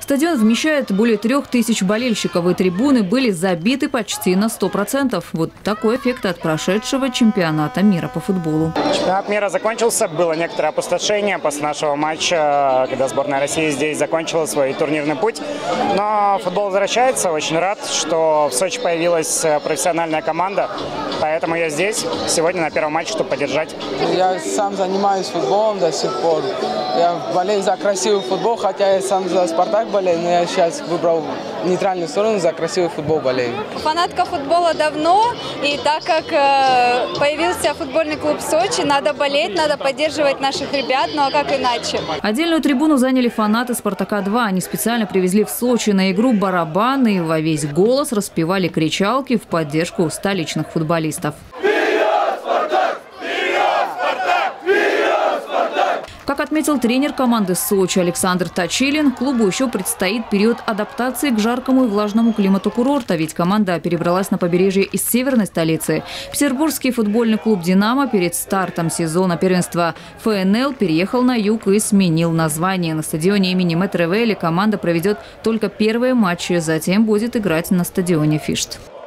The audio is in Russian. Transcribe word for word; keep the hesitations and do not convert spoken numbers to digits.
Стадион вмещает более трех тысяч болельщиков, и трибуны были забиты почти на сто процентов. Вот такой эффект от прошедшего чемпионата мира по футболу. Чемпионат мира закончился, было некоторое опустошение после нашего матча, когда сборная России здесь закончила свой турнирный путь. Но футбол возвращается, очень рад, что в Сочи появилась профессиональная команда, поэтому я здесь сегодня на первом матче, чтобы поддержать. Я сам занимаюсь футболом до сих пор. Я болею за красивый футбол, хотя я сам за «Спартак» болею, но я сейчас выбрал нейтральную сторону, за красивый футбол болею. Фанатка футбола давно, и так как э, появился футбольный клуб Сочи, надо болеть, надо поддерживать наших ребят, ну а как иначе? Отдельную трибуну заняли фанаты «Спартака-два». Они специально привезли в Сочи на игру барабаны и во весь голос распевали кричалки в поддержку столичных футболистов. Как отметил тренер команды Сочи Александр Точилин, клубу еще предстоит период адаптации к жаркому и влажному климату курорта, ведь команда перебралась на побережье из северной столицы. Петербургский футбольный клуб «Динамо» перед стартом сезона первенства эф эн эл переехал на юг и сменил название. На стадионе имени Мэтра Вейли команда проведет только первые матчи, затем будет играть на стадионе Фишт.